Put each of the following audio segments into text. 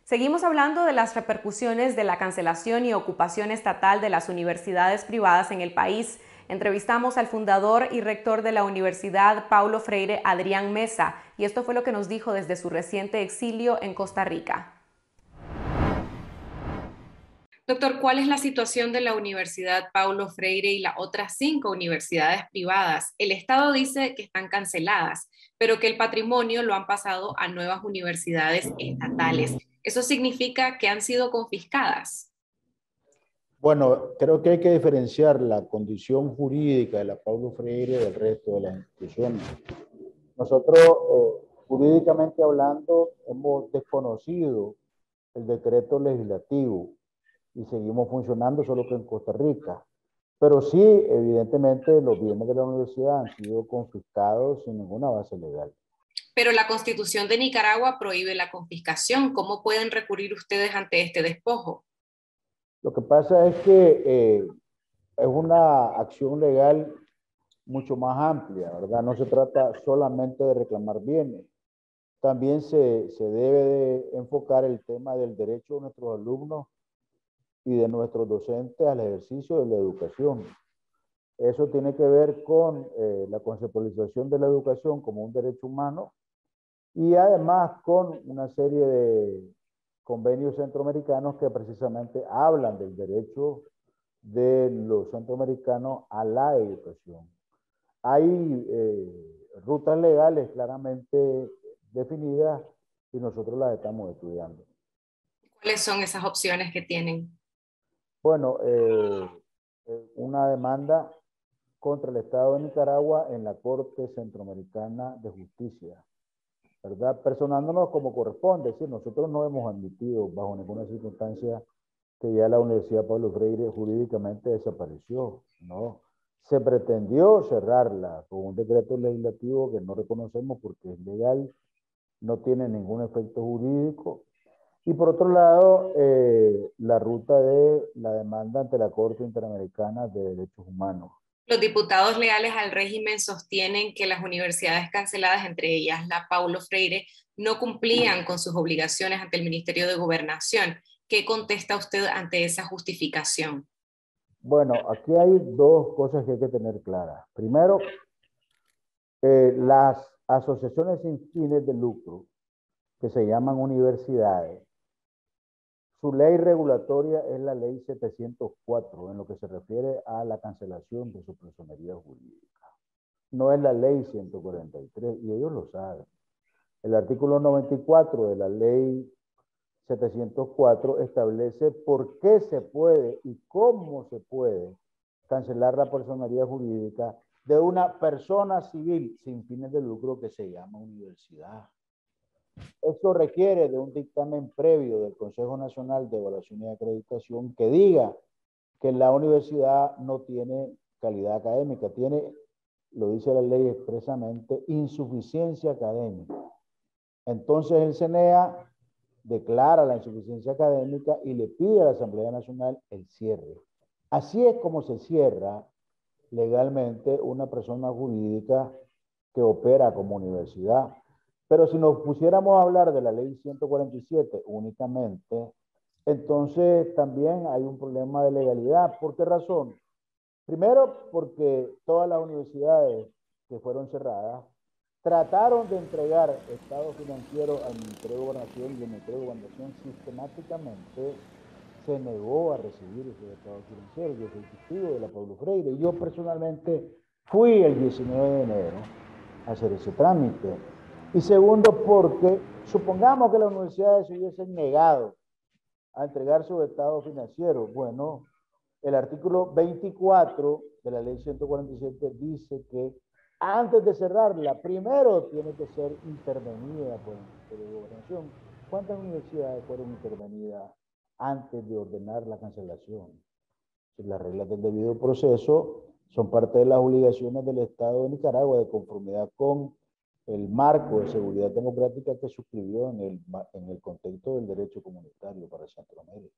Seguimos hablando de las repercusiones de la cancelación y ocupación estatal de las universidades privadas en el país. Entrevistamos al fundador y rector de la Universidad Paulo Freire, Adrián Mesa, y esto fue lo que nos dijo desde su reciente exilio en Costa Rica. Doctor, ¿cuál es la situación de la Universidad Paulo Freire y las otras 5 universidades privadas? El Estado dice que están canceladas, pero que el patrimonio lo han pasado a nuevas universidades estatales. ¿Eso significa que han sido confiscadas? Bueno, creo que hay que diferenciar la condición jurídica de la Paulo Freire del resto de las instituciones. Nosotros, jurídicamente hablando, hemos desconocido el decreto legislativo y seguimos funcionando solo que en Costa Rica. Pero sí, evidentemente, los bienes de la universidad han sido confiscados sin ninguna base legal. Pero la Constitución de Nicaragua prohíbe la confiscación. ¿Cómo pueden recurrir ustedes ante este despojo? Lo que pasa es que es una acción legal mucho más amplia, ¿verdad? No se trata solamente de reclamar bienes. También se debe de enfocar el tema del derecho de nuestros alumnos y de nuestros docentes al ejercicio de la educación. Eso tiene que ver con la conceptualización de la educación como un derecho humano y además con una serie de convenios centroamericanos que precisamente hablan del derecho de los centroamericanos a la educación. Hay rutas legales claramente definidas y nosotros las estamos estudiando. ¿Cuáles son esas opciones que tienen? Bueno, una demanda contra el Estado de Nicaragua en la Corte Centroamericana de Justicia, ¿verdad? Personándonos como corresponde, es decir, nosotros no hemos admitido bajo ninguna circunstancia que ya la Universidad Pablo Freire jurídicamente desapareció, ¿no? Se pretendió cerrarla con un decreto legislativo que no reconocemos porque es legal, no tiene ningún efecto jurídico. Y por otro lado, la ruta de la demanda ante la Corte Interamericana de Derechos Humanos. Los diputados leales al régimen sostienen que las universidades canceladas, entre ellas la Paulo Freire, no cumplían con sus obligaciones ante el Ministerio de Gobernación. ¿Qué contesta usted ante esa justificación? Bueno, aquí hay dos cosas que hay que tener claras. Primero, las asociaciones sin fines de lucro, que se llaman universidades, su ley regulatoria es la ley 704 en lo que se refiere a la cancelación de su personería jurídica. No es la ley 143 y ellos lo saben. El artículo 94 de la ley 704 establece por qué se puede y cómo se puede cancelar la personería jurídica de una persona civil sin fines de lucro que se llama universidad. Esto requiere de un dictamen previo del Consejo Nacional de Evaluación y Acreditación que diga que la universidad no tiene calidad académica, tiene, lo dice la ley expresamente, insuficiencia académica. Entonces el CNEA declara la insuficiencia académica y le pide a la Asamblea Nacional el cierre. Así es como se cierra legalmente una persona jurídica que opera como universidad. Pero si nos pusiéramos a hablar de la ley 147 únicamente, entonces también hay un problema de legalidad. ¿Por qué razón? Primero, porque todas las universidades que fueron cerradas trataron de entregar estado financiero al Ministerio de Gobernación y el Ministerio de Gobernación sistemáticamente se negó a recibir ese estado financiero. Yo soy testigo de la Pablo Freire. Yo personalmente fui el 19 de enero a hacer ese trámite. Y segundo, porque supongamos que las universidades se hubiesen negado a entregar su estado financiero. Bueno, el artículo 24 de la ley 147 dice que antes de cerrarla, primero tiene que ser intervenida por el Ministerio de Gobernación. ¿Cuántas universidades fueron intervenidas antes de ordenar la cancelación? Las reglas del debido proceso son parte de las obligaciones del Estado de Nicaragua de conformidad con el marco de seguridad democrática que suscribió en el contexto del derecho comunitario para Centroamérica.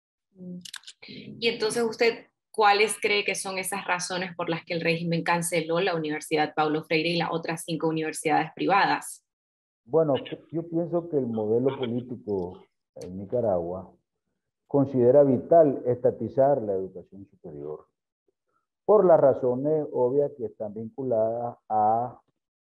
Y entonces usted, ¿cuáles cree que son esas razones por las que el régimen canceló la Universidad Paulo Freire y las otras 5 universidades privadas? Bueno, yo pienso que el modelo político en Nicaragua, considera vital estatizar la educación superior, por las razones obvias que están vinculadas a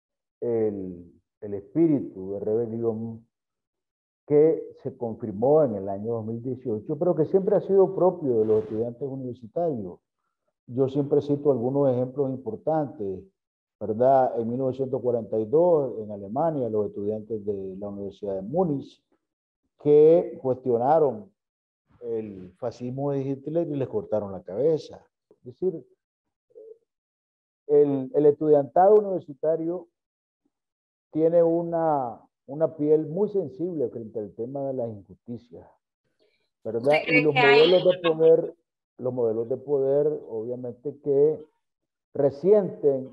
el espíritu de rebelión que se confirmó en el año 2018, pero que siempre ha sido propio de los estudiantes universitarios. Yo siempre cito algunos ejemplos importantes, ¿verdad? En 1942, en Alemania, los estudiantes de la Universidad de Múnich, que cuestionaron el fascismo de Hitler y les cortaron la cabeza. Es decir, el estudiantado universitario tiene una piel muy sensible frente al tema de las injusticias, ¿verdad? Y los modelos de poder, obviamente que resienten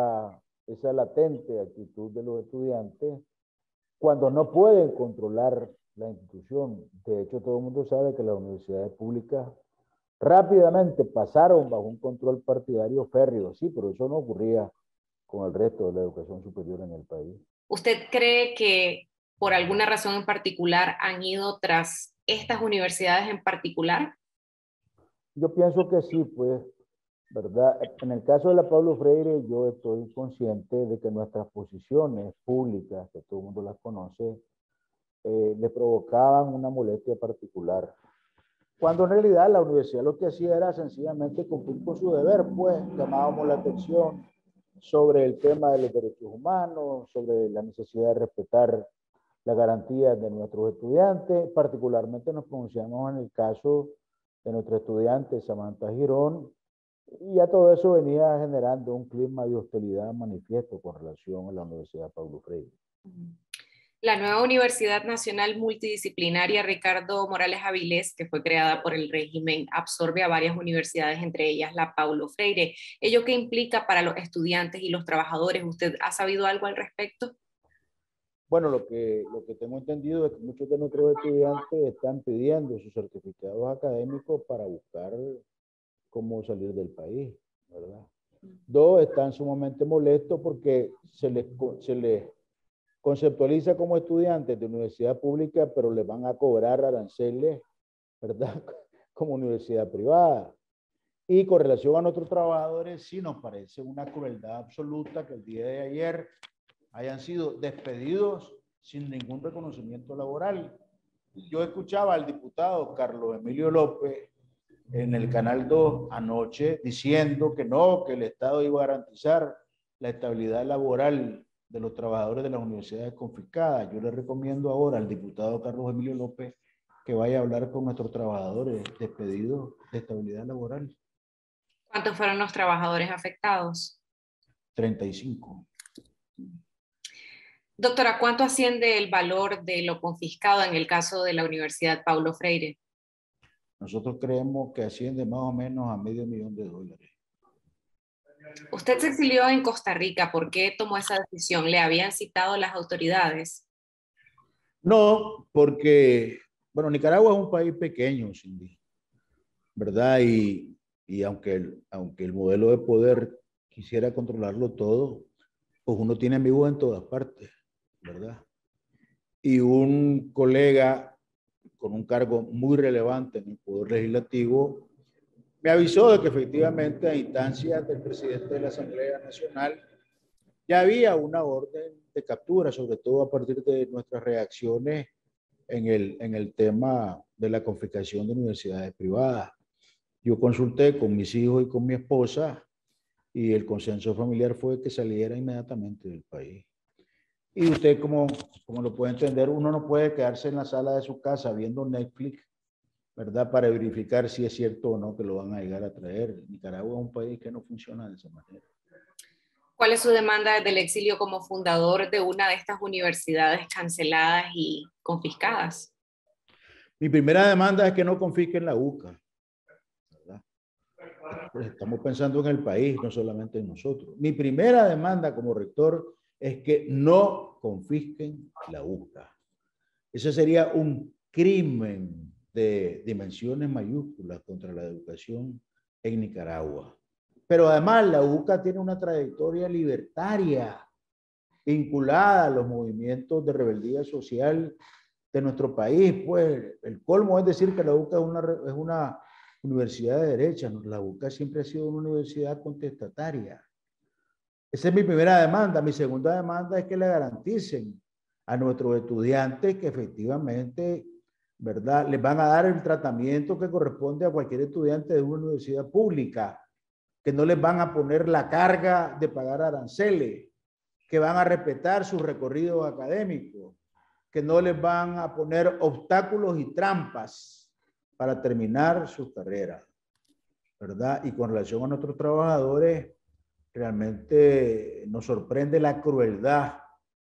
esa latente actitud de los estudiantes cuando no pueden controlar la institución. De hecho, todo el mundo sabe que las universidades públicas rápidamente pasaron bajo un control partidario férreo, sí, pero eso no ocurría con el resto de la educación superior en el país. ¿Usted cree que por alguna razón en particular han ido tras estas universidades en particular? Yo pienso que sí, pues, ¿verdad? En el caso de la Pablo Freire, yo estoy consciente de que nuestras posiciones públicas, que todo el mundo las conoce, le provocaban una molestia particular. Cuando en realidad la universidad lo que hacía era sencillamente cumplir con su deber, pues llamábamos la atención sobre el tema de los derechos humanos, sobre la necesidad de respetar las garantías de nuestros estudiantes. Particularmente nos pronunciamos en el caso de nuestra estudiante Samantha Girón, y ya todo eso venía generando un clima de hostilidad manifiesto con relación a la Universidad Paulo Freire. La nueva Universidad Nacional Multidisciplinaria Ricardo Morales Avilés, que fue creada por el régimen, absorbe a varias universidades, entre ellas la Paulo Freire. ¿Ello qué implica para los estudiantes y los trabajadores? ¿Usted ha sabido algo al respecto? Bueno, lo que tengo entendido es que muchos de nuestros estudiantes están pidiendo sus certificados académicos para buscar cómo salir del país, ¿verdad? Dos, están sumamente molestos porque se les conceptualiza como estudiantes de universidad pública, pero les van a cobrar aranceles, ¿verdad? Como universidad privada. Y con relación a nuestros trabajadores, sí nos parece una crueldad absoluta que el día de ayer hayan sido despedidos sin ningún reconocimiento laboral. Yo escuchaba al diputado Carlos Emilio López en el Canal 2 anoche diciendo que no, que el Estado iba a garantizar la estabilidad laboral de los trabajadores de las universidades confiscadas. Yo le recomiendo ahora al diputado Carlos Emilio López que vaya a hablar con nuestros trabajadores despedidos de estabilidad laboral. ¿Cuántos fueron los trabajadores afectados? 35. Doctora, ¿cuánto asciende el valor de lo confiscado en el caso de la Universidad Paulo Freire? Nosotros creemos que asciende más o menos a $500,000. Usted se exilió en Costa Rica. ¿Por qué tomó esa decisión? ¿Le habían citado las autoridades? No, porque, bueno, Nicaragua es un país pequeño, Cindy, ¿verdad? Y aunque el modelo de poder quisiera controlarlo todo, pues uno tiene amigos en todas partes, ¿verdad? Y un colega con un cargo muy relevante en el Poder Legislativo me avisó de que efectivamente a instancias del presidente de la Asamblea Nacional ya había una orden de captura, sobre todo a partir de nuestras reacciones en el tema de la confiscación de universidades privadas. Yo consulté con mis hijos y con mi esposa y el consenso familiar fue que saliera inmediatamente del país. Y usted, como lo puede entender, uno no puede quedarse en la sala de su casa viendo Netflix, ¿verdad? Para verificar si es cierto o no que lo van a llegar a traer. Nicaragua es un país que no funciona de esa manera. ¿Cuál es su demanda desde el exilio como fundador de una de estas universidades canceladas y confiscadas? Mi primera demanda es que no confisquen la UCA, ¿verdad? Pues estamos pensando en el país, no solamente en nosotros. Mi primera demanda como rector es que no confisquen la UCA. Ese sería un crimen de dimensiones mayúsculas contra la educación en Nicaragua. Pero además la UCA tiene una trayectoria libertaria vinculada a los movimientos de rebeldía social de nuestro país. Pues el colmo es decir que la UCA es una universidad de derecha. La UCA siempre ha sido una universidad contestataria. Esa es mi primera demanda. Mi segunda demanda es que le garanticen a nuestros estudiantes que efectivamente, ¿verdad?, les van a dar el tratamiento que corresponde a cualquier estudiante de una universidad pública, que no les van a poner la carga de pagar aranceles, que van a respetar sus recorridos académicos, que no les van a poner obstáculos y trampas para terminar sus carreras, ¿verdad? Y con relación a nuestros trabajadores, realmente nos sorprende la crueldad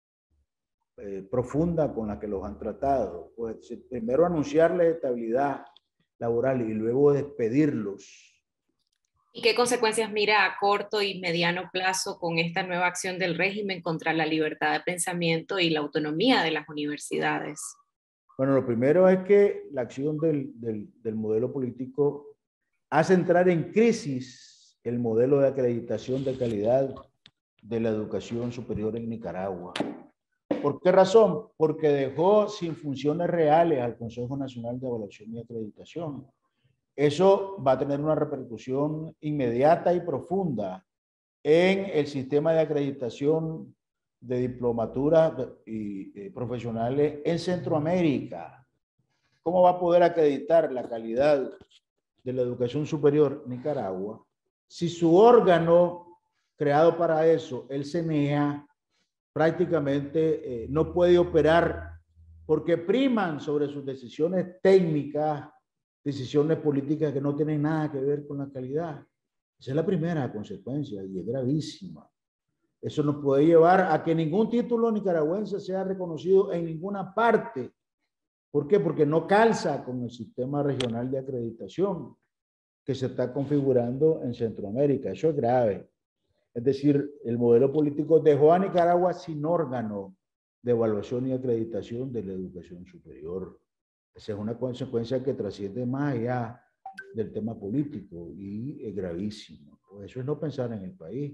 profunda con la que los han tratado. Pues primero anunciarles estabilidad laboral y luego despedirlos. ¿Y qué consecuencias mira a corto y mediano plazo con esta nueva acción del régimen contra la libertad de pensamiento y la autonomía de las universidades? Bueno, lo primero es que la acción del modelo político hace entrar en crisis el modelo de acreditación de calidad de la educación superior en Nicaragua. ¿Por qué razón? Porque dejó sin funciones reales al Consejo Nacional de Evaluación y Acreditación. Eso va a tener una repercusión inmediata y profunda en el sistema de acreditación de diplomaturas y profesionales en Centroamérica. ¿Cómo va a poder acreditar la calidad de la educación superior en Nicaragua si su órgano creado para eso, el CNEA, prácticamente no puede operar porque priman sobre sus decisiones técnicas, decisiones políticas que no tienen nada que ver con la calidad? Esa es la primera consecuencia y es gravísima. Eso nos puede llevar a que ningún título nicaragüense sea reconocido en ninguna parte. ¿Por qué? Porque no calza con el sistema regional de acreditación que se está configurando en Centroamérica. Eso es grave. Es decir, el modelo político dejó a Nicaragua sin órgano de evaluación y acreditación de la educación superior. Esa es una consecuencia que trasciende más allá del tema político y es gravísimo. Pues eso es no pensar en el país.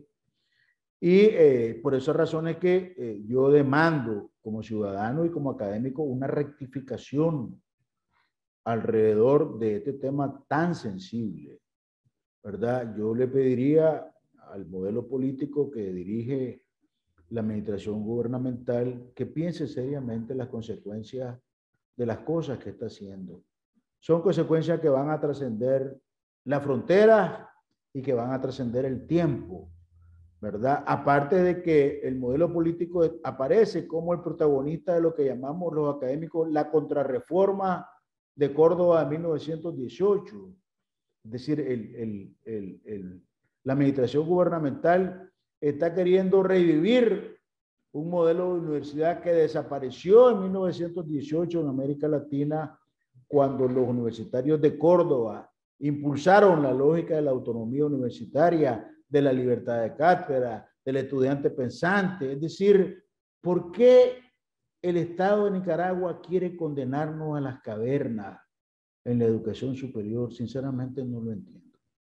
Y por esas razones que yo demando como ciudadano y como académico una rectificación alrededor de este tema tan sensible, ¿verdad? Yo le pediría al modelo político que dirige la administración gubernamental que piense seriamente las consecuencias de las cosas que está haciendo. Son consecuencias que van a trascender la frontera y que van a trascender el tiempo, ¿verdad? Aparte de que el modelo político aparece como el protagonista de lo que llamamos los académicos la contrarreforma de Córdoba de 1918. Es decir, la administración gubernamental está queriendo revivir un modelo de universidad que desapareció en 1918 en América Latina cuando los universitarios de Córdoba impulsaron la lógica de la autonomía universitaria, de la libertad de cátedra, del estudiante pensante. Es decir, ¿por qué el Estado de Nicaragua quiere condenarnos a las cavernas en la educación superior? Sinceramente no lo entiendo.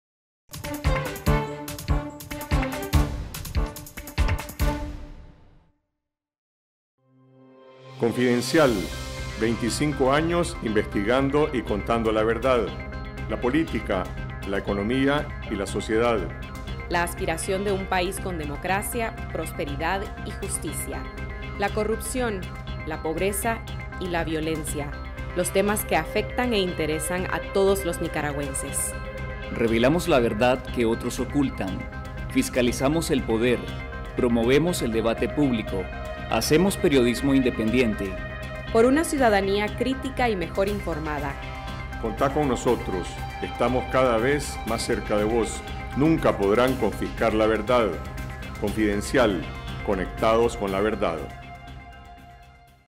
Confidencial, 25 años investigando y contando la verdad, la política, la economía y la sociedad. La aspiración de un país con democracia, prosperidad y justicia. La corrupción, la pobreza y la violencia. Los temas que afectan e interesan a todos los nicaragüenses. Revelamos la verdad que otros ocultan. Fiscalizamos el poder. Promovemos el debate público. Hacemos periodismo independiente. Por una ciudadanía crítica y mejor informada. Contá con nosotros. Estamos cada vez más cerca de vos. Nunca podrán confiscar la verdad. Confidencial. Conectados con la verdad.